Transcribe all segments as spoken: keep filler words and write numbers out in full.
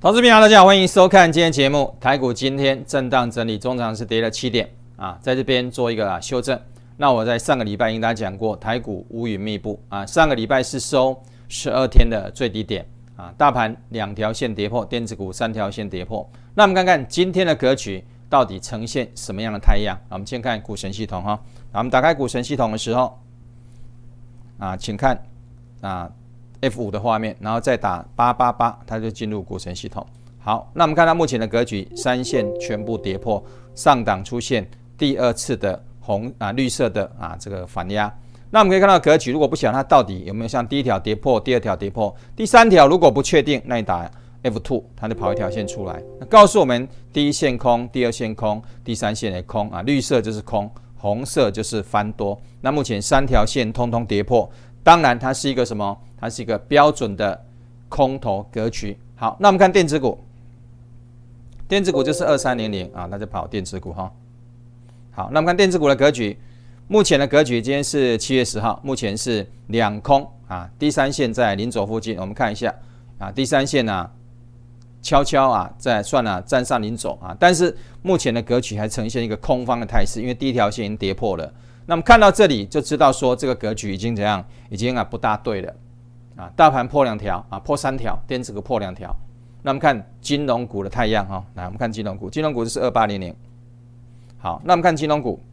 投资朋友大家好，欢迎收看今天节目。台股今天震荡整理，中场是跌了七点啊，在这边做一个、啊、修正。那我在上个礼拜跟大家讲过，台股乌云密布啊，上个礼拜是收十二天的最低点啊，大盘两条线跌破，电子股三条线跌破。那我们看看今天的格局到底呈现什么样的太阳？我们先看股神系统哈，我们打开股神系统的时候啊，请看啊。F 五 的画面，然后再打八八八，它就进入股神系统。好，那我们看到目前的格局，三线全部跌破，上档出现第二次的红啊绿色的啊这个反压。那我们可以看到格局，如果不晓得它到底有没有像第一条跌破，第二条跌破，第三条如果不确定，那你打 F 二， 它就跑一条线出来，那告诉我们第一线空，第二线空，第三线也空啊，绿色就是空，红色就是翻多。那目前三条线通通跌破。当然，它是一个什么？它是一个标准的空头格局。好，那我们看电子股，电子股就是二三零零啊，那就跑电子股哈。好，那我们看电子股的格局，目前的格局今天是七月十号，目前是两空啊，第三线在零轴附近，我们看一下啊，第三线啊，悄悄啊，在算了、啊、站上零轴啊，但是目前的格局还呈现一个空方的态势，因为第一条线已经跌破了。那么看到这里就知道说这个格局已经怎样，已经啊不大对了啊，大盘破两条啊，破三条，电子股破两条。那我们看金融股的太阳哈，来我们看金融股，金融股就是二八零零。好，那我们看金融股，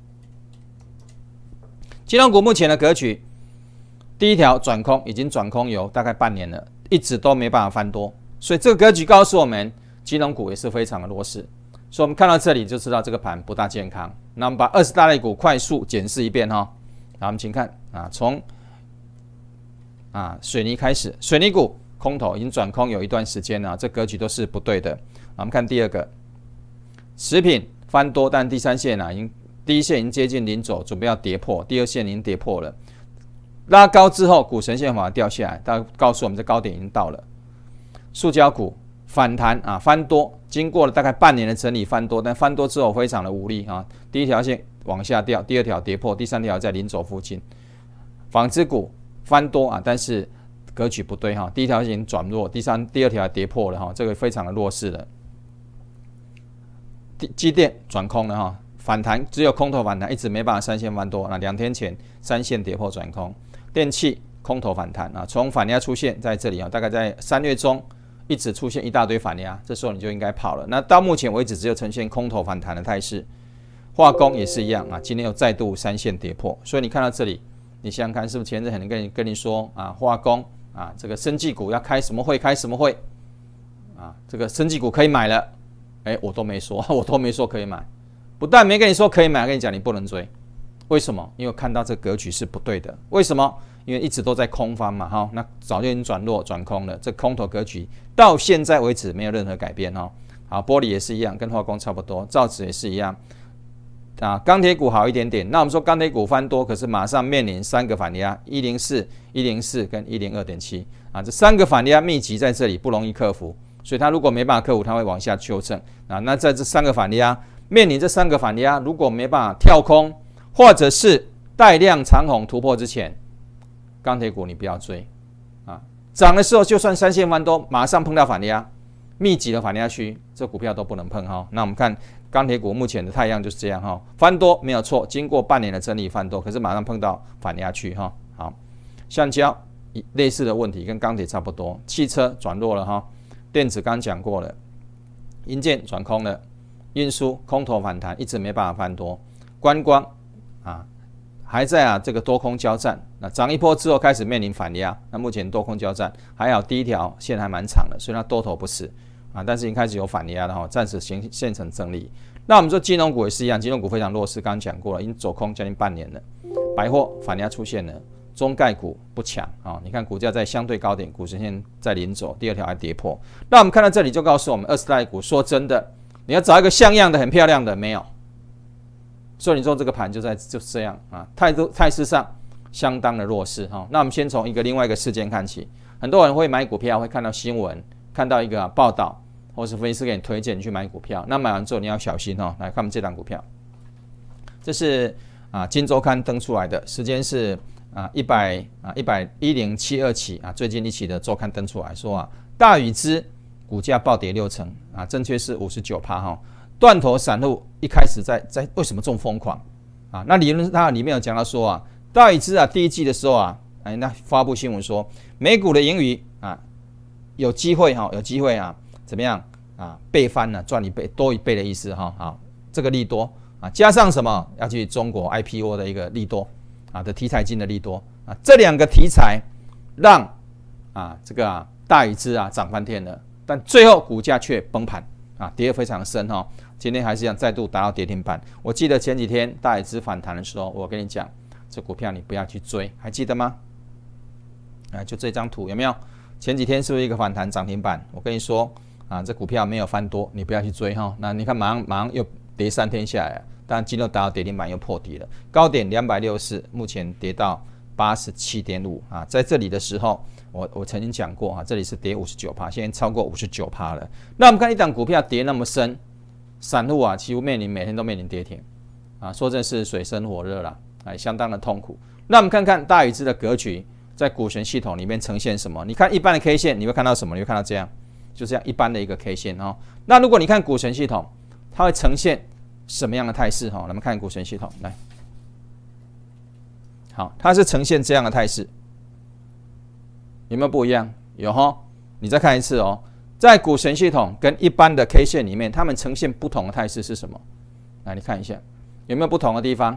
金融股目前的格局，第一条转空已经转空有大概半年了，一直都没办法翻多，所以这个格局告诉我们，金融股也是非常的弱势。所以我们看到这里就知道这个盘不大健康。那我们把二十大类股快速检视一遍哈。好，我们请看啊，从啊水泥开始，水泥股空头已经转空有一段时间了，这格局都是不对的。我们看第二个，食品翻多，但第三线啊，已经第一线已经接近零轴，准备要跌破，第二线已经跌破了。拉高之后，股神线反而掉下来，它告诉我们这高点已经到了。塑胶股反弹啊，翻多，经过了大概半年的整理翻多，但翻多之后非常的无力啊。第一条线往下掉，第二条跌破，第三条在零轴附近。纺织股翻多啊，但是格局不对哈，第一条线已经转弱，第三、第二条跌破了哈，这个非常的弱势了。机电转空了哈，反弹只有空头反弹，一直没办法三线翻多。那两天前三线跌破转空，电器空头反弹啊，从反压出现在这里啊，大概在三月中。一直出现一大堆反压，这时候你就应该跑了。那到目前为止，只有呈现空头反弹的态势。化工也是一样啊，今天又再度三线跌破。所以你看到这里，你想想看，是不是前阵很多跟你跟你说啊，化工啊，这个生技股要开什么会，开什么会啊，这个生技股可以买了，哎，我都没说，我都没说可以买，不但没跟你说可以买，跟你讲你不能追。为什么？因为我看到这个格局是不对的。为什么？因为一直都在空方嘛，哈，那早就已经转弱转空了。这空头格局到现在为止没有任何改变哈。好，玻璃也是一样，跟化工差不多，造纸也是一样。啊，钢铁股好一点点。那我们说钢铁股翻多，可是马上面临三个反压，一零四、一零四跟一零二点七啊，这三个反压密集在这里，不容易克服。所以它如果没办法克服，它会往下修正啊。那在这三个反压面临这三个反压，如果没办法跳空，或者是带量长红突破之前，钢铁股你不要追啊！涨的时候就算三线翻多，马上碰到反压，密集的反压区，这股票都不能碰哈。那我们看钢铁股目前的太阳就是这样哈，翻多没有错，经过半年的整理翻多，可是马上碰到反压区哈。好，橡胶类似的问题跟钢铁差不多，汽车转弱了哈，电子刚讲过了，银建转空了，运输空头反弹一直没办法翻多，观光啊。还在啊，这个多空交战，那涨一波之后开始面临反压，那目前多空交战，还好第一条线还蛮长的，所以它多头不死啊，但是已经开始有反压了哈，暂时形现成整理。那我们说金融股也是一样，金融股非常弱势，刚刚讲过了，已经走空将近半年了，百货反压出现了，中概股不强啊，你看股价在相对高点，股神线在临走，第二条还跌破。那我们看到这里就告诉我们，二十大股说真的，你要找一个像样的、很漂亮的没有。所以你说这个盘就在就是这样啊，态度态势上相当的弱势哈。那我们先从一个另外一个事件看起，很多人会买股票，会看到新闻，看到一个、啊、报道，或是分析师给你推荐你去买股票，那买完之后你要小心哈。来看我们这档股票，这是啊《今周刊》登出来的，时间是啊一百啊一百一零七二期啊，最近一期的周刊登出来说啊，大禹之股价暴跌六成啊，正确是五十九趴哈。断头散户一开始在在为什么这么疯狂啊？那理论它里面有讲到说啊，大宇资啊第一季的时候啊，哎那发布新闻说美股的盈余啊有机会哈，有机会啊怎么样啊倍翻了，赚一倍多一倍的意思哈。好，这个利多啊，加上什么要去中国 I P O 的一个利多啊的题材金的利多啊，这两个题材让啊这个啊大宇资啊涨翻天了，但最后股价却崩盘啊，跌得非常深哈。今天还是一样再度达到跌停板。我记得前几天大宇资反弹的时候，我跟你讲，这股票你不要去追，还记得吗？啊，就这张图有没有？前几天是不是一个反弹涨停板？我跟你说啊，这股票没有翻多，你不要去追哈。那你看马上马上又跌三天下来了，当然今天达到跌停板又破底了，高点两百六十四，目前跌到八十七点五啊，在这里的时候，我我曾经讲过啊，这里是跌五十九趴，现在超过五十九趴了。那我们看一档股票跌那么深。散户啊，几乎面临每天都面临跌停，啊，说真是水深火热啦，哎，相当的痛苦。那我们看看大宇资的格局，在股神系统里面呈现什么？你看一般的 K 线，你会看到什么？你会看到这样，就这样一般的一个 K 线哦。那如果你看股神系统，它会呈现什么样的态势？哈，我们看股神系统来，好，它是呈现这样的态势，有没有不一样？有哈，你再看一次哦。在股神系统跟一般的 K 线里面，它们呈现不同的态势是什么？来，你看一下有没有不同的地方？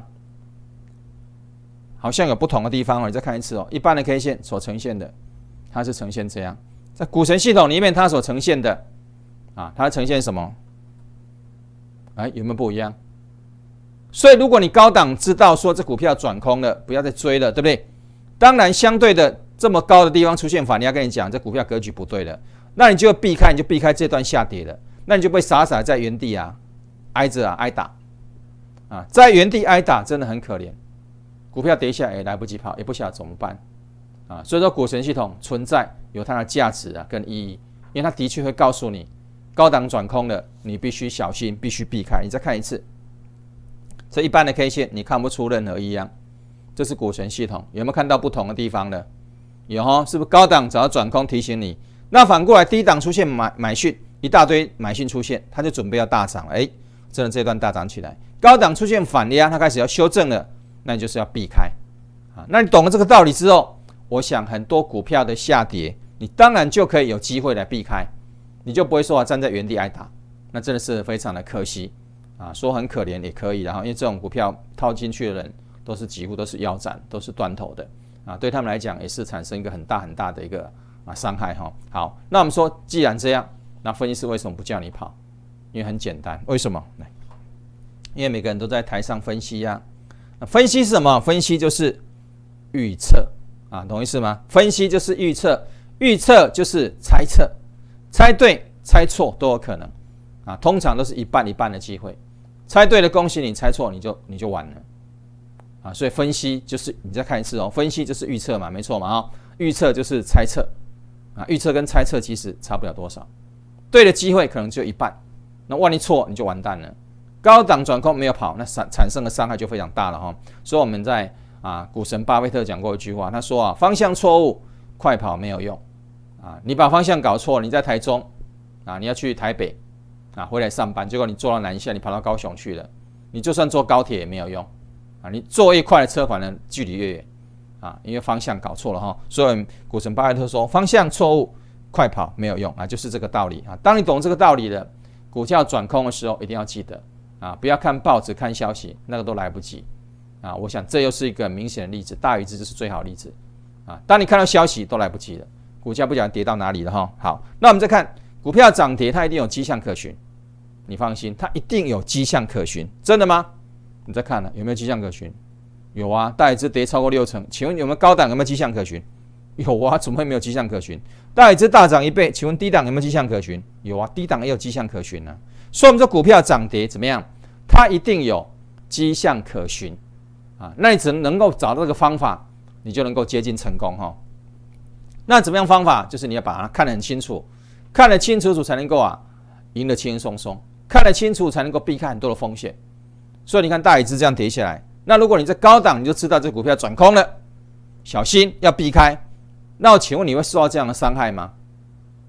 好像有不同的地方哦。你再看一次哦。一般的 K 线所呈现的，它是呈现这样；在股神系统里面，它所呈现的啊，它呈现什么？哎，有没有不一样？所以，如果你高档知道说这股票转空了，不要再追了，对不对？当然，相对的这么高的地方出现反，你要跟你讲，这股票格局不对了。那你就避开，你就避开这段下跌了，那你就被傻傻在原地啊，挨着啊，挨打啊，在原地挨打真的很可怜。股票跌下来也来不及跑，也不晓得怎么办啊。所以说，股神系统存在有它的价值啊跟意义，因为它的确会告诉你，高档转空了，你必须小心，必须避开。你再看一次，这一般的 K 线你看不出任何异样，这是股神系统，有没有看到不同的地方呢？有哈，是不是高档只要转空提醒你？那反过来，低档出现买买讯，一大堆买讯出现，它就准备要大涨了。哎，真的这段大涨起来，高档出现反压，它开始要修正了，那你就是要避开啊。那你懂了这个道理之后，我想很多股票的下跌，你当然就可以有机会来避开，你就不会说啊站在原地挨打，那真的是非常的可惜啊。说很可怜也可以，然后因为这种股票套进去的人都是几乎都是腰斩，都是断头的啊，对他们来讲也是产生一个很大很大的一个。啊，伤害哈。好，那我们说，既然这样，那分析师为什么不叫你跑？因为很简单，为什么？来，因为每个人都在台上分析呀、啊。那分析是什么？分析就是预测啊，懂意思吗？分析就是预测，预测就是猜测，猜对、猜错都有可能啊。通常都是一半一半的机会，猜对了恭喜你，猜错你就你就完了啊。所以分析就是你再看一次哦，分析就是预测嘛，没错嘛啊，预测就是猜测。啊，预测跟猜测其实差不了多少，对的机会可能就一半，那万一错你就完蛋了。高档转空没有跑，那产产生的伤害就非常大了哈。所以我们在啊股神巴菲特讲过一句话，他说啊方向错误，快跑没有用啊。你把方向搞错，你在台中啊，你要去台北啊回来上班，结果你坐到南下，你跑到高雄去了，你就算坐高铁也没有用啊。你坐越快的车，反正距离越远。啊，因为方向搞错了哈，所以股神巴菲特说方向错误，快跑没有用啊，就是这个道理啊。当你懂这个道理了，股价转空的时候，一定要记得啊，不要看报纸、看消息，那个都来不及啊。我想这又是一个明显的例子，大宇资就是最好的例子啊。当你看到消息都来不及了，股价不晓得跌到哪里了哈。好，那我们再看股票涨跌，它一定有迹象可循，你放心，它一定有迹象可循，真的吗？你再看了有没有迹象可循？有啊，大宇资跌超过六成，请问有没有高档有没有迹象可循？有啊，怎么会没有迹象可循？大宇资大涨一倍，请问低档有没有迹象可循？有啊，低档也有迹象可循啊。所以我们说股票涨跌怎么样？它一定有迹象可循啊。那你只能够找到这个方法，你就能够接近成功哈。那怎么样方法？就是你要把它看得很清楚，看得清楚楚才能够啊赢得轻轻松松，看得清楚才能够避开很多的风险。所以你看大宇资这样跌下来。那如果你在高档，你就知道这股票转空了，小心要避开。那我请问你会受到这样的伤害吗？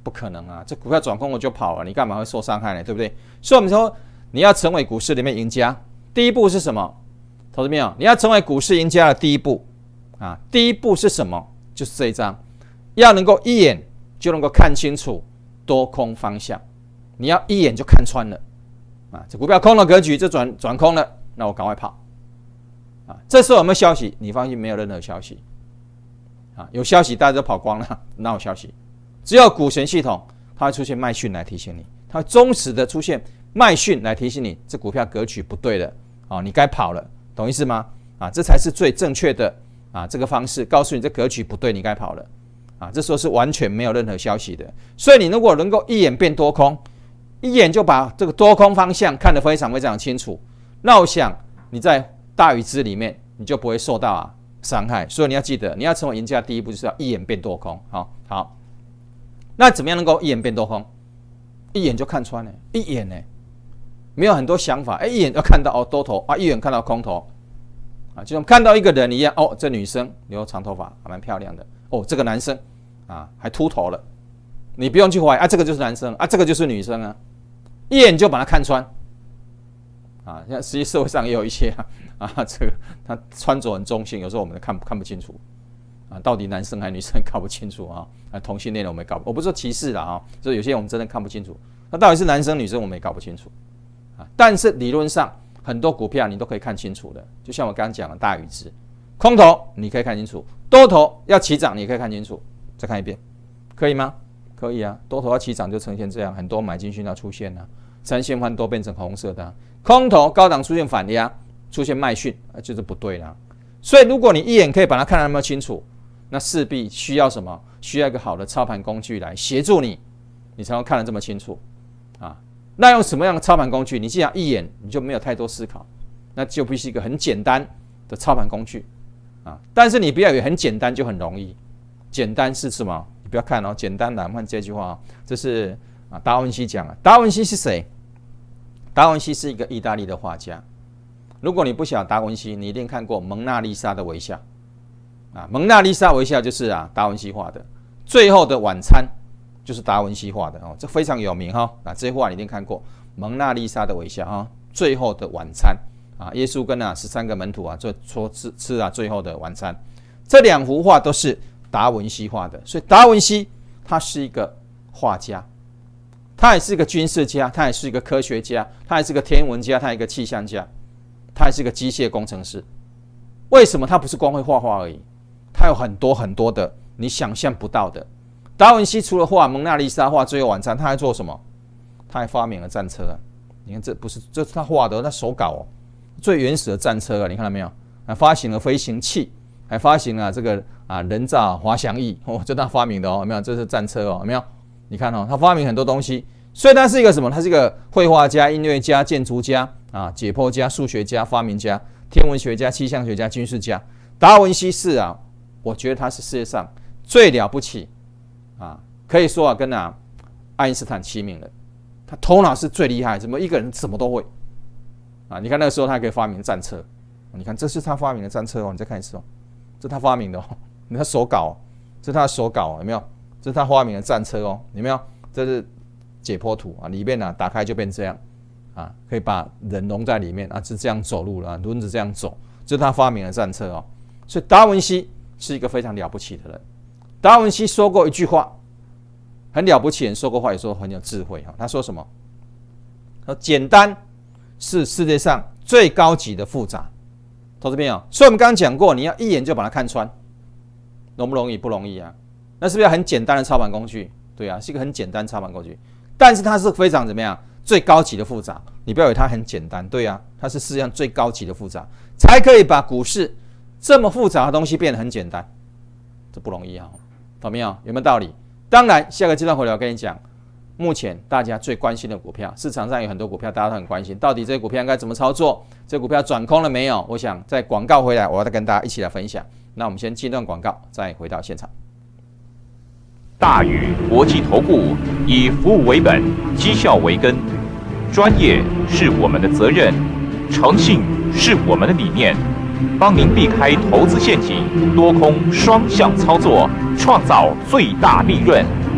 不可能啊！这股票转空我就跑了，你干嘛会受伤害呢？对不对？所以我们说，你要成为股市里面赢家，第一步是什么？投资朋友，你要成为股市赢家的第一步啊，第一步是什么？就是这一张，要能够一眼就能够看清楚多空方向，你要一眼就看穿了啊！这股票空了格局，这转转空了，那我赶快跑啊！这时候有没有消息？你放心，没有任何消息啊！有消息大家都跑光了，哪有消息？只有股神系统，它会出现卖讯来提醒你，它会忠实的出现卖讯来提醒你，这股票格局不对了啊，你该跑了，懂意思吗？啊，这才是最正确的啊，这个方式告诉你这格局不对，你该跑了啊。这时候是完全没有任何消息的，所以你如果能够一眼变多空，一眼就把这个多空方向看得非常非常清楚，那我想你在大禹之里面你就不会受到啊伤害。所以你要记得，你要成为赢家，第一步就是要一眼变多空。好，好。那怎么样能够一眼变多空？一眼就看穿了，一眼呢，没有很多想法，哎，一眼就看到哦多头啊，一眼看到空头啊，就像看到一个人一样，哦，这女生留长头发还蛮漂亮的，哦，这个男生啊还秃头了，你不用去怀疑啊，这个就是男生啊，这个就是女生啊，一眼就把它看穿啊。现在实际社会上也有一些啊，啊这个他穿着很中性，有时候我们看看不清楚。啊，到底男生还是女生搞不清楚啊？啊，同性恋我们也搞不，我不是说歧视啦啊，所以有些我们真的看不清楚。那到底是男生女生我们也搞不清楚啊。但是理论上很多股票你都可以看清楚的，就像我刚刚讲的大禹之，空头你可以看清楚，多头要起涨你也可以看清楚。再看一遍，可以吗？可以啊，多头要起涨就呈现这样，很多买进讯号出现了，三线翻都变成红色的，空头高档出现反压，出现卖讯，啊，就是不对啦。所以如果你一眼可以把它看得那么清楚，那势必需要什么？需要一个好的操盘工具来协助你，你才能看得这么清楚啊。那用什么样的操盘工具？你既然一眼你就没有太多思考，那就必须一个很简单的操盘工具啊。但是你不要以为很简单就很容易，简单是什么？你不要看哦，简单难看这句话，这是啊达文西讲的。达文西是谁？达文西是一个意大利的画家。如果你不晓得达文西，你一定看过《蒙娜丽莎的微笑》。啊，蒙娜丽莎微笑就是啊达文西画的，最后的晚餐就是达文西画的哦，这非常有名哈、哦。啊，这些画你一定看过，蒙娜丽莎的微笑啊，最后的晚餐啊，耶稣跟啊十三个门徒啊，就说吃吃啊最后的晚餐，这两幅画都是达文西画的，所以达文西他是一个画家，他也是一个军事家，他也是一个科学家，他也是个天文家，他也是一个气象家，他也是个机械工程师。为什么他不是光会画画而已？他有很多很多的你想象不到的。达文西除了画蒙娜丽莎、画最后晚餐，他还做什么？他还发明了战车啊！你看，这不是这是他画的，他手稿哦，最原始的战车啊，你看到没有？还发行了飞行器，还发行了这个啊人造滑翔翼哦，这他发明的哦，有没有？这是战车哦，有没有？你看哦，他发明很多东西，所以他是一个什么？他是一个绘画家、音乐家、建筑家啊、解剖家、数学家、发明家、天文学家、气象学家、军事家。达文西是啊。我觉得他是世界上最了不起啊，可以说啊，跟啊爱因斯坦齐名了。他头脑是最厉害，怎么一个人什么都会啊？你看那个时候他还可以发明战车，你看这是他发明的战车哦，你再看一次哦，这是他发明的哦，你看手稿、哦，这是他的手稿、哦，有没有？这是他发明的战车哦，有没有？这是解剖图啊，里面呢、啊、打开就变这样啊，可以把人融在里面啊，是这样走路了，轮子这样走，这是他发明的战车哦。所以达文西是一个非常了不起的人。达文西说过一句话，很了不起人说过话，也说很有智慧哈。他说什么？他说简单是世界上最高级的复杂。投资朋友，所以我们刚刚讲过，你要一眼就把它看穿，容不容易？不容易啊。那是不是要很简单的操盘工具？对啊，是一个很简单操盘工具，但是它是非常怎么样？最高级的复杂。你不要以为它很简单，对啊，它是世界上最高级的复杂，才可以把股市这么复杂的东西变得很简单，这不容易啊，懂没有？有没有道理？当然，下个阶段回来我跟你讲，目前大家最关心的股票，市场上有很多股票，大家都很关心，到底这些股票应该怎么操作？这股票转空了没有？我想在广告回来，我要再跟大家一起来分享。那我们先进段广告，再回到现场。 大禹国际投顾以服务为本，绩效为根，专业是我们的责任，诚信是我们的理念。帮您避开投资陷阱，多空双向操作，创造最大利润。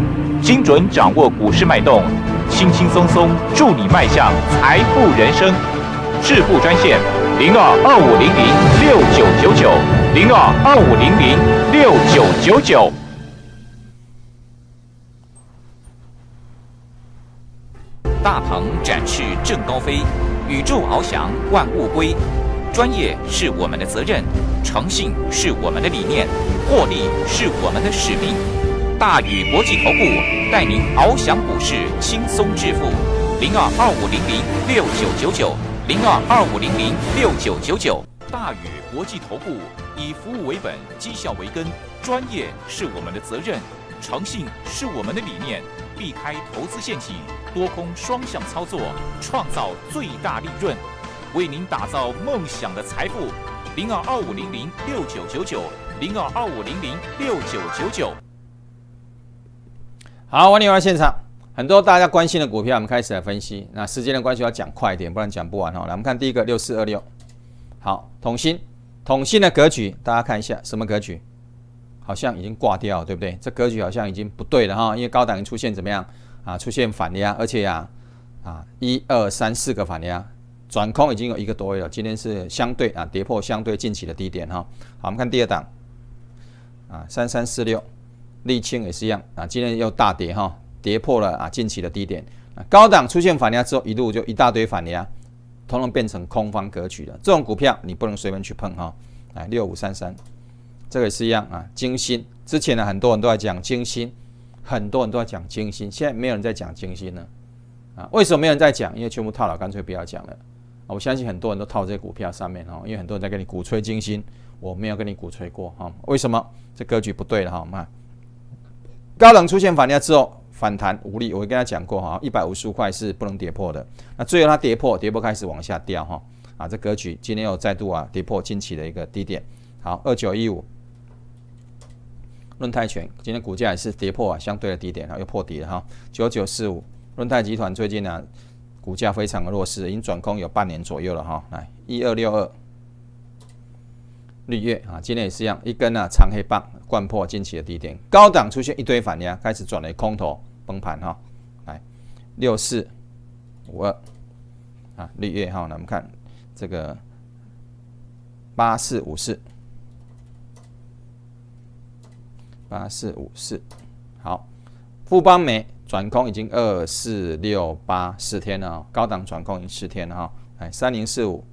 精准掌握股市脉动，轻轻松松助你迈向财富人生。致富专线零二二五零零六九九九零二二五零零六九九九。大鹏展翅正高飞，宇宙翱翔万物归。专业是我们的责任，诚信是我们的理念，获利是我们的使命。大宇国际投顾带您翱翔股市，轻松致富。零二二五零零六九九九零二二五零零六九九九。大宇国际投顾以服务为本，绩效为根，专业是我们的责任，诚信是我们的理念。避开投资陷阱，多空双向操作，创造最大利润，为您打造梦想的财富。零二二五零零六九九九零二二五零零六九九九。 好，欢迎回到现场。很多大家关心的股票，我们开始来分析。那时间的关系，要讲快一点，不然讲不完哈。来，我们看第一个六四二六，好，统新，统新的格局，大家看一下什么格局？好像已经挂掉了，对不对？这格局好像已经不对了哈，因为高档出现怎么样啊？出现反压，而且呀啊，一二三四个反压，转空已经有一个多月了。今天是相对啊跌破相对近期的低点哈。好，我们看第二档啊，三三四六，沥青也是一样啊，今天又大跌哈，跌破了啊近期的低点。啊、高档出现反压之后，一路就一大堆反压，统统变成空方格局了。这种股票你不能随便去碰哈。来，六五三三。这个也是一样啊，晶心之前呢，很多人都在讲晶心，很多人都在讲晶心，现在没有人在讲晶心了啊？为什么没有人在讲？因为全部套牢，干脆不要讲了。啊、我相信很多人都套这些股票上面哦，因为很多人在跟你鼓吹晶心，我没有跟你鼓吹过哈、哦。为什么？这格局不对了哈。我们看高档出现反压之后反弹无力，我跟他讲过哈，一百五十五块是不能跌破的。那最后它跌破，跌破开始往下掉哈啊，这格局今天又再度啊跌破近期的一个低点。好，二九一五。润泰全今天股价也是跌破啊相对的低点，又破底了哈。九九四五，润泰集团最近呢、啊、股价非常的弱势，已经转空有半年左右了哈。来，一二六二，绿月啊，今天也是一样，一根啊长黑棒灌破近期的低点，高档出现一堆反压，开始转为空头崩盘哈。来，六四五二啊，绿月哈，那我们看这个八四五四。八四五四，好，富邦媒转空已经二四六八四天了、哦，高档转空已经四天了哈、哦。来，三零四五，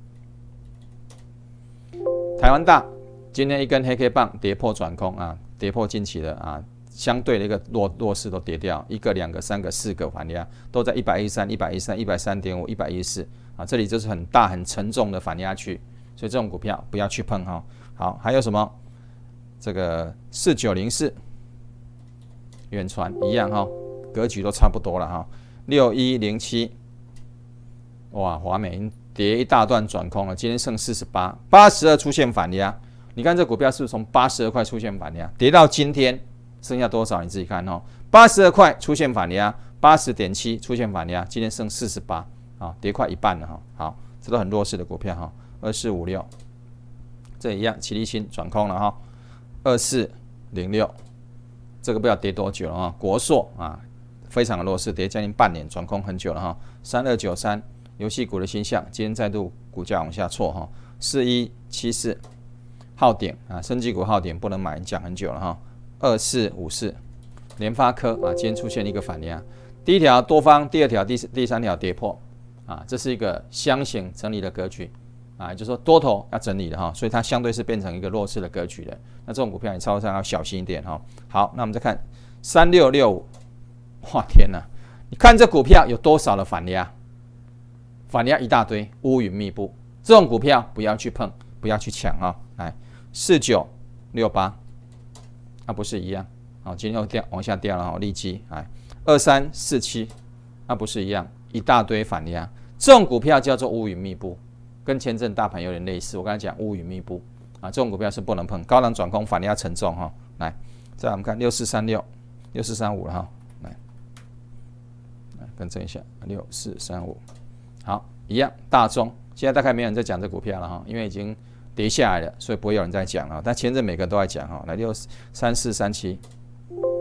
台湾大今天一根黑 K 棒跌破转空啊，跌破近期的啊相对的一个弱弱势都跌掉，一个、两个、三个、四个反压都在一百一十三、一百一十三、一百三点五、一百一十四啊，这里就是很大很沉重的反压区，所以这种股票不要去碰哈、哦。好，还有什么？这个四九零四远传一样哈，格局都差不多了哈。六一零七，哇，华美跌一大段转空了，今天剩四十八，八十二出现反压。你看这股票是不是从八十二块出现反压，跌到今天剩下多少？你自己看哦。八十二块出现反压，八十点七出现反压，今天剩四十八啊，跌快一半了哈。好，这都很弱势的股票哈。二四五六，这一样，奇力新转空了哈。二四零六，这个不知道跌多久了哈。国硕啊，非常的弱势，跌将近半年，转空很久了哈。三二九三，游戏股的新象，今天再度股价往下挫哈。四一七四，浩鼎啊，生技股浩鼎不能买，讲很久了哈。二四五四，联发科啊，今天出现一个反压，第一条多方，第二条、第第三条跌破啊，这是一个箱型整理的格局。啊，也就是说多头要整理的哈，所以它相对是变成一个弱势的格局的。那这种股票你操作上要小心一点哈。好，那我们再看三六六五，哇天哪！你看这股票有多少的反压？反压一大堆，乌云密布。这种股票不要去碰，不要去抢哈。来，四九六八，啊不是一样？好，今天又掉往下掉了哈，立基来二三四七，那不是一样？一大堆反压，这种股票叫做乌云密布。跟前阵大盘有点类似，我刚才讲乌云密布啊，这种股票是不能碰，高档转空反压沉重哈。来，再来我们看六四三六、六四三五了哈，来，来更正一下，六四三五，好，一样，大中，现在大概没有人在讲这股票了哈，因为已经跌下来了，所以不会有人在讲了。但前阵每个人都在讲哈，来六三四三七，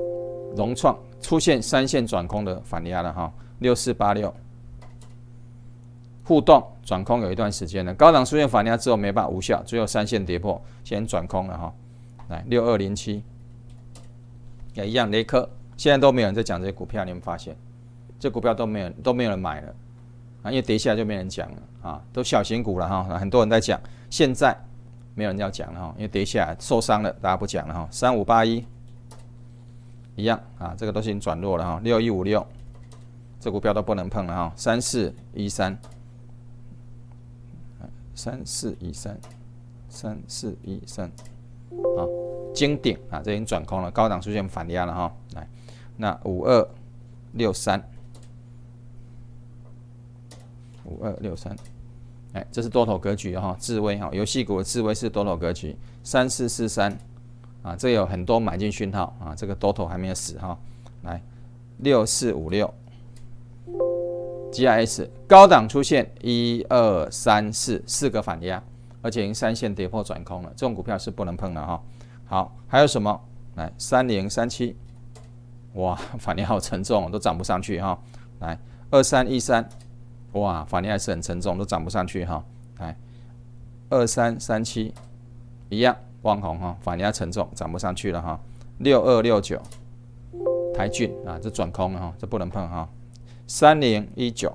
融创出现三线转空的反压了哈，六四八六。互动转空有一段时间了，高档出现反压之后没办法无效，最后三线跌破，先转空了哈。来六二零七也一样，雷科现在都没有人在讲这些股票，你们发现这股票都没有都没有人买了啊，因为跌下来就没人讲了啊，都小型股了哈，很多人在讲，现在没有人要讲了哈，因为跌下来受伤了，大家不讲了哈。三五八一一样啊，这个都已经转弱了哈。六一五六这股票都不能碰了哈。三四一三。三四一三，三四一三，啊，金鼎啊，这已经转空了，高档出现反压了哈。来，那五二六三，五二六三，哎，这是多头格局哈，智威哈，游戏股的智威是多头格局。三四四三，啊，这有很多买进讯号啊，这个多头还没有死哈。来，六四五六。G I S 高档出现一二三四四个反压，而且已经三线跌破转空了，这种股票是不能碰的哈。好，还有什么？来三零三七，哇，反压好沉重，都涨不上去哈。来二三一三，哇，反压还是很沉重，都涨不上去哈。来二三三七，一样，旺宏哈，反压沉重，涨不上去了哈。六二六九，台骏啊，这转空了哈，这不能碰哈。三零一九，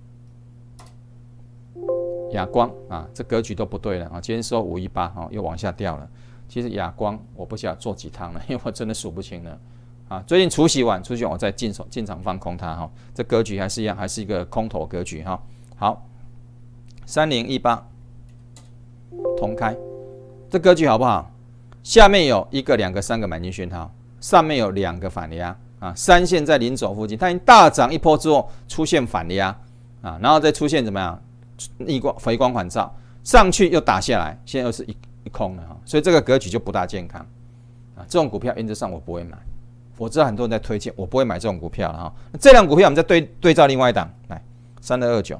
亚光啊，这格局都不对了啊！今天收五一八啊，又往下掉了。其实亚光我不晓得做几趟了，因为我真的数不清了啊。最近除息完，除息完我再进手进场放空它哈。这格局还是一样，还是一个空头格局哈。好，三零一八，同开，这格局好不好？下面有一个、两个、三个买进讯号，上面有两个反压。啊，三线在零轴附近，它已经大涨一波之后出现反压啊，然后再出现怎么样？逆光回光返照，上去又打下来，现在又是一一空了哈，所以这个格局就不大健康啊。这种股票原则上我不会买，我知道很多人在推荐，我不会买这种股票了哈。这档股票我们再对对照另外一档，来三二二九，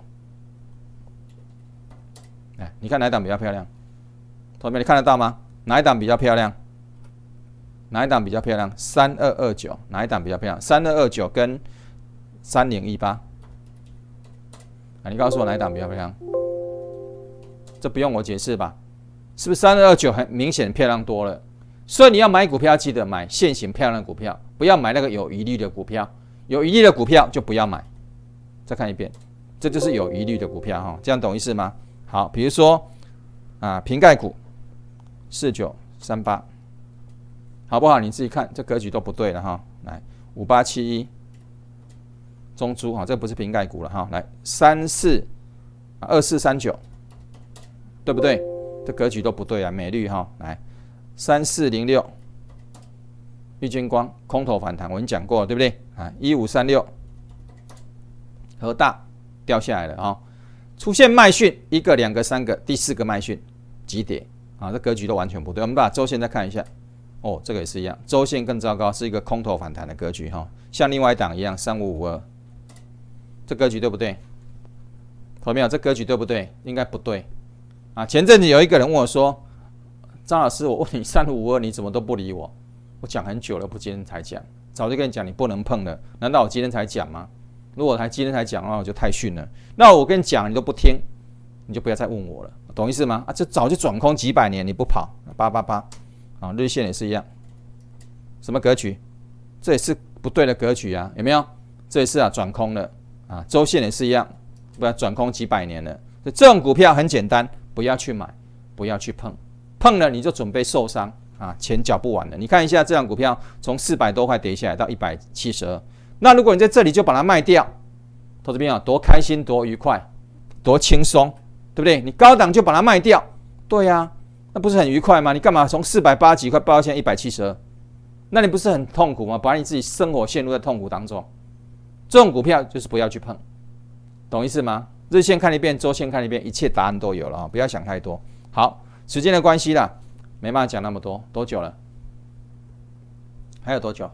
来你看哪一档比较漂亮？同学们你看得到吗？哪一档比较漂亮？哪一档比较漂亮？三二二九，哪一档比较漂亮？三二二九跟三零一八，啊，你告诉我哪一档比较漂亮？这不用我解释吧？是不是三二二九很明显漂亮多了？所以你要买股票，记得买现行漂亮的股票，不要买那个有疑虑的股票。有疑虑的股票就不要买。再看一遍，这就是有疑虑的股票哈，这样懂意思吗？好，比如说啊，瓶盖股四九三八。好不好？你自己看，这格局都不对了哈。来，五八七一，中珠哈，这不是瓶盖股了哈。来，三四二四三九，对不对？这格局都不对啊，美绿哈。来，三四零六，玉晶光空头反弹，我已经讲过了，对不对？啊，一五三六，和大掉下来了啊，出现卖讯，一个、两个、三个，第四个卖讯，急跌啊，这格局都完全不对。我们把周线再看一下。哦，这个也是一样，周线更糟糕，是一个空头反弹的格局哈，像另外一档一样，三五五二，这格局对不对？看到没有？这格局对不对？应该不对啊！前阵子有一个人问我说：“张老师，我问你三五五二，你怎么都不理我？我讲很久了，不今天才讲，早就跟你讲你不能碰的，难道我今天才讲吗？如果我才今天才讲的话，我就太逊了。那我跟你讲，你都不听，你就不要再问我了，懂意思吗？啊，这早就转空几百年，你不跑，八八八。”啊，日线也是一样，什么格局？这也是不对的格局啊，有没有？这也是啊，转空了啊，周线也是一样，不要转空几百年了。这种股票很简单，不要去买，不要去碰，碰了你就准备受伤啊，钱缴不完了。你看一下这样股票从四百多块跌下来到一百七十二，那如果你在这里就把它卖掉，投资朋友多开心、多愉快、多轻松，对不对？你高档就把它卖掉，对呀、啊。那不是很愉快吗？你干嘛从四百八几块报到现在一百七十二？那你不是很痛苦吗？把你自己生活陷入在痛苦当中。这种股票就是不要去碰，懂意思吗？日线看一遍，周线看一遍，一切答案都有了啊！不要想太多。好，时间的关系啦，没办法讲那么多。多久了？还有多久？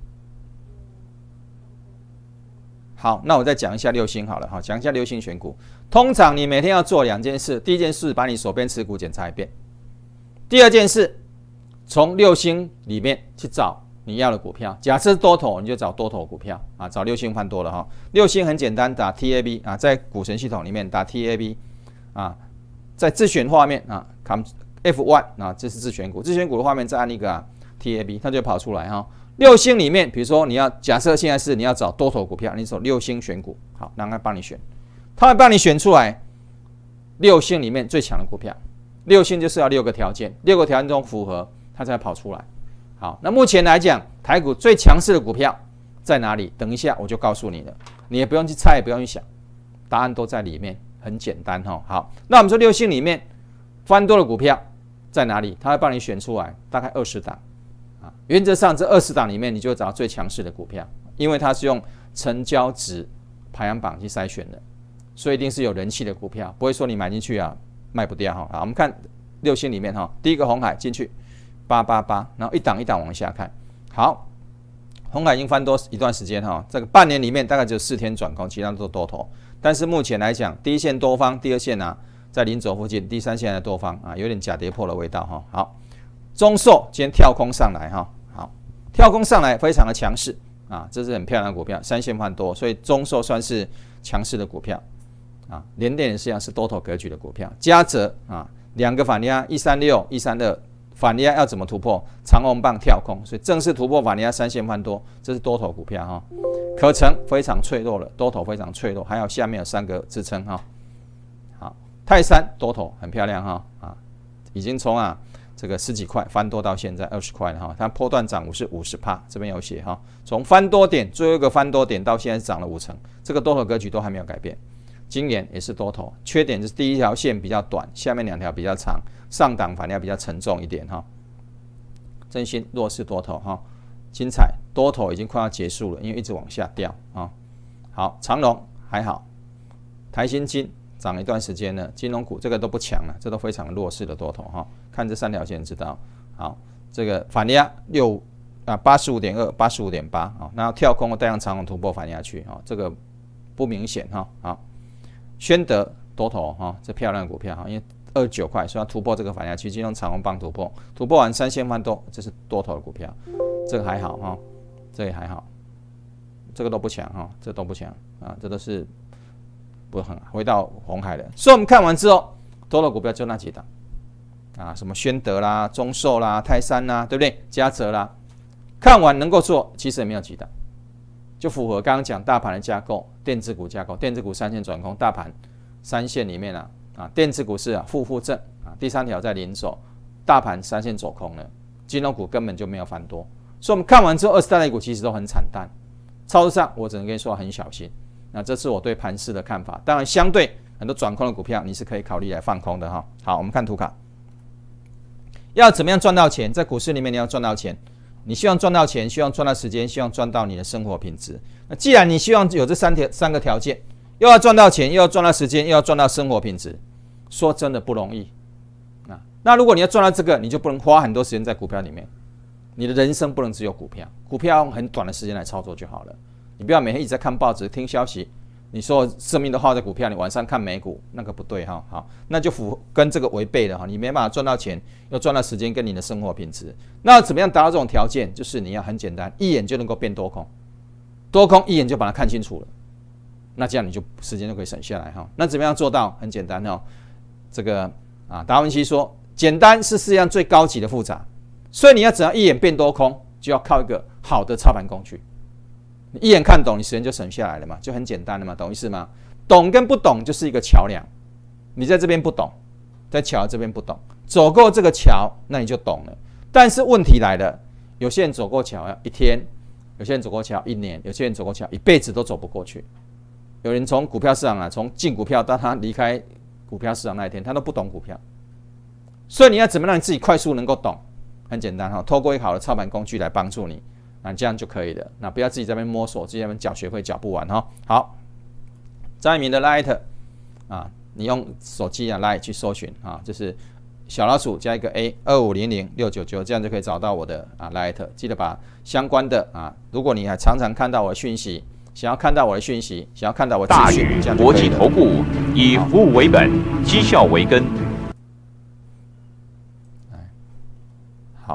好，那我再讲一下六星好了哈，讲一下六星选股。通常你每天要做两件事，第一件事把你手边持股检查一遍。第二件事，从六星里面去找你要的股票。假设多头，你就找多头股票啊，找六星翻多了哈。六星很简单，打 T A B 啊，在股神系统里面打 T A B 啊，在自选画面啊 ，F 一 啊，这是自选股，自选股的画面再按一个、啊、T A B， 它就跑出来哈。六星里面，比如说你要假设现在是你要找多头股票，你走六星选股，好，让它帮你选，它会帮你选出来六星里面最强的股票。六星就是要六个条件，六个条件中符合，它才跑出来。好，那目前来讲，台股最强势的股票在哪里？等一下我就告诉你了，你也不用去猜，也不用去想，答案都在里面，很简单哈。好，那我们说六星里面翻多的股票在哪里？它会帮你选出来，大概二十档。原则上，这二十档里面，你就会找到最强势的股票，因为它是用成交值排行榜去筛选的，所以一定是有人气的股票，不会说你买进去啊卖不掉哈。好，我们看六星里面哈，第一个鸿海进去八八八，然后一档一档往下看。好，鸿海已经翻多一段时间哈，这个半年里面大概只有四天转空，其他都多头。但是目前来讲，第一线多方，第二线啊在零轴附近，第三线的多方啊有点假跌破的味道哈。好。中寿今天跳空上来哈，好，跳空上来非常的强势啊，这是很漂亮的股票，三线翻多，所以中寿算是强势的股票啊。联电也是一样，是多头格局的股票。嘉泽啊，两个反压一三六、一三二，反压要怎么突破？长红棒跳空，所以正式突破反压三线翻多，这是多头股票哈。可成非常脆弱了，多头非常脆弱，还有下面有三个支撑哈。好，泰山多头很漂亮哈啊，已经从啊。这个十几块翻多到现在二十块了哈，它波段涨幅是五十趴，这边有写哈，从翻多点最后一个翻多点到现在涨了五成，这个多头格局都还没有改变。今年也是多头，缺点就是第一条线比较短，下面两条比较长，上档反而比较沉重一点哈。真心弱势多头哈，精彩多头已经快要结束了，因为一直往下掉啊。好，长荣还好，台新金。涨了一段时间了，金融股这个都不强了，这都非常弱势的多头哈。看这三条线知道，好，这个反压六啊八十五点二、八十五点八啊，那跳空的带量长虹突破反压区啊，这个不明显哈。好，宣德多头哈，这漂亮的股票哈，因为二十九块，所以要突破这个反压区，金融长虹棒突破，突破完三线翻多，这是多头的股票，这个还好哈，这个还好，这个都不强哈，这都不强啊，这都是。不很回到鸿海了，所以我们看完之后，多头股票就那几档啊，什么宣德啦、中寿啦、泰山啦，对不对？嘉泽啦，看完能够做，其实也没有几档，就符合刚刚讲大盘的架构，电子股架构，电子股三线转空，大盘三线里面啊，啊，电子股是啊负负正啊，第三条在连走，大盘三线走空了，金融股根本就没有翻多，所以我们看完之后，二十大类股其实都很惨淡，操作上我只能跟你说很小心。那这是我对盘势的看法，当然相对很多转空的股票，你是可以考虑来放空的哈。好，我们看图卡，要怎么样赚到钱？在股市里面你要赚到钱，你希望赚到钱，希望赚到时间，希望赚到你的生活品质。那既然你希望有这三条三个条件，又要赚到钱，又要赚到时间，又要赚到生活品质，说真的不容易啊。那如果你要赚到这个，你就不能花很多时间在股票里面，你的人生不能只有股票，股票用很短的时间来操作就好了。你不要每天一直在看报纸、听消息，你说生命都耗在股票，你晚上看美股，那个不对哈。好，那就符跟这个违背了哈。你没办法赚到钱，又赚到时间跟你的生活品质。那怎么样达到这种条件？就是你要很简单，一眼就能够变多空，多空一眼就把它看清楚了。那这样你就时间就可以省下来哈。那怎么样做到？很简单哈。这个啊，达文西说，简单是世界上最高级的复杂。所以你要只要一眼变多空，就要靠一个好的操盘工具。你一眼看懂，你时间就省下来了嘛，就很简单了嘛，懂意思吗？懂跟不懂就是一个桥梁，你在这边不懂，在桥这边不懂，走过这个桥，那你就懂了。但是问题来了，有些人走过桥要一天，有些人走过桥一年，有些人走过桥一辈子都走不过去。有人从股票市场啊，从进股票到他离开股票市场那一天，他都不懂股票。所以你要怎么让你自己快速能够懂？很简单哈，透过一个好的操盘工具来帮助你。那这样就可以了，那不要自己在那边摸索，自己在那边缴学费缴不完哈。好，张一鸣的 Light 啊，你用手机啊 Light 去搜寻啊，就是小老鼠加一个 A 二五零零六九九，这样就可以找到我的啊 Light。记得把相关的啊，如果你还常常看到我的讯息，想要看到我的讯息，想要看到我的资讯，这样就可以了。大宇国际投顾以服务为本，绩效为根。好，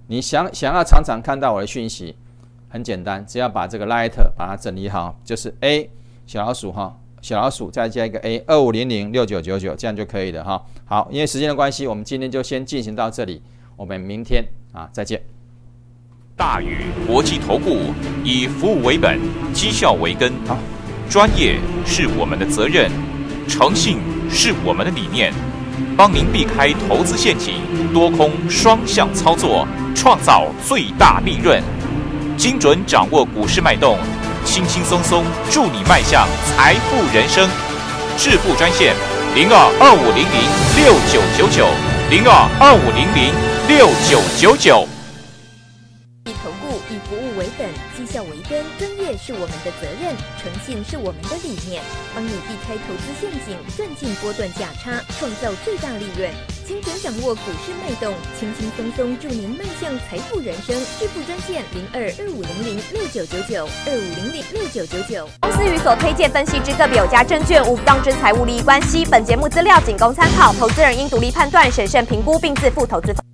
你想想要常常看到我的讯息，很简单，只要把这个 Light 把它整理好，就是 A 小老鼠哈，小老鼠再加一个 A 二五零零六九九九，这样就可以了哈。好，因为时间的关系，我们今天就先进行到这里，我们明天啊再见。 大宇国际投顾以服务为本，绩效为根。 好， 专业是我们的责任，诚信是我们的理念，帮您避开投资陷阱，多空双向操作，创造最大利润。精准掌握股市脉动，轻轻松松助你迈向财富人生。致富专线零二二五零零六九九九零二二五零零六九九九。 投顾以服务为本，绩效为根，专业是我们的责任，诚信是我们的理念，帮你避开投资陷阱，赚进波段价差，创造最大利润。精准掌握股市脉动，轻轻松松助您迈向财富人生。致富专线零二二五零零六九九九二五零零六九九九。 公司与所推荐分析之个别有价证券无不当之财务利益关系。本节目资料仅供参考，投资人应独立判断、审慎评估并自负投资风险。